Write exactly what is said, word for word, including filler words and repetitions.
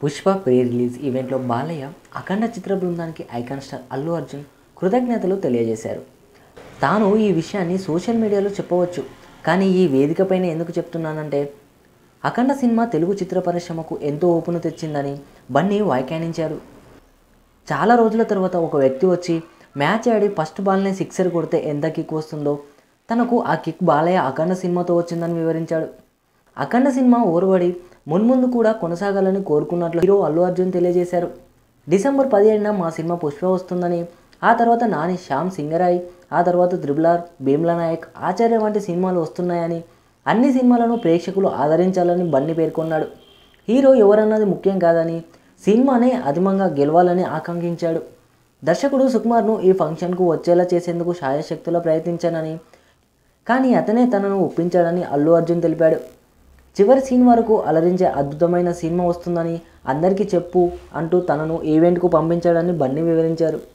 Pushpa pre release ఈవెంట్లో బాలయ్య అఖండ చిత్ర బృందానికి icon star Allu Arjun కృతజ్ఞతలు తెలియజేశారు. తాను ఈ విషయాన్ని సోషల్ మీడియాలో చెప్పవచ్చు, కానీ ఈ వేదికపైన ఎందుకు చెప్తున్నానంటే అఖండ సినిమా తెలుగు చిత్ర పరిశ్రమకు ఎంతో ఊపును తెచ్చిందని బన్నీ వ్యాఖ్యానించారు. చాలా రోజుల తర్వాత ఒక వ్యక్తి వచ్చి మ్యాచ్ ఆడి ఫస్ట్ బాల్నే సిక్సర్ కొడితే ఎంత కిక్ వస్తుందో తనకు ఆ కిక్ బాలయ్య అఖండ సినిమాతో వచ్చిందని వివరించాడు. అఖండ సినిమా ఓర్వడి మున్ముందు కూడా కొనసాగాలని కోరుకున్నట్లు హీరో అల్లు అర్జున్ తెలియజేశారు. డిసెంబర్ పదిహేడున మా సినిమా పుష్ప వస్తుందని, ఆ తర్వాత నాని, శ్యామ్ సింగరాయ్, ఆ తర్వాత త్రిబుల్ ఆర్, భీమ్లా నాయక్, ఆచార్య వంటి సినిమాలు వస్తున్నాయని, అన్ని సినిమాలను ప్రేక్షకులు ఆదరించాలని బన్నీ పేర్కొన్నాడు. హీరో ఎవరన్నది ముఖ్యం కాదని, సినిమానే అధిమంగా గెలవాలని ఆకాంక్షించాడు. దర్శకుడు సుకుమార్ను ఈ ఫంక్షన్కు వచ్చేలా చేసేందుకు శాయశక్తులా ప్రయత్నించానని, కానీ అతనే తనను ఒప్పించాడని అల్లు అర్జున్ తెలిపాడు. చివరి సీన్ వరకు అలరించే అద్భుతమైన సినిమా వస్తుందని అందరికీ చెప్పు అంటూ తనను ఈవెంట్కు పంపించాడని బన్నీ వివరించారు.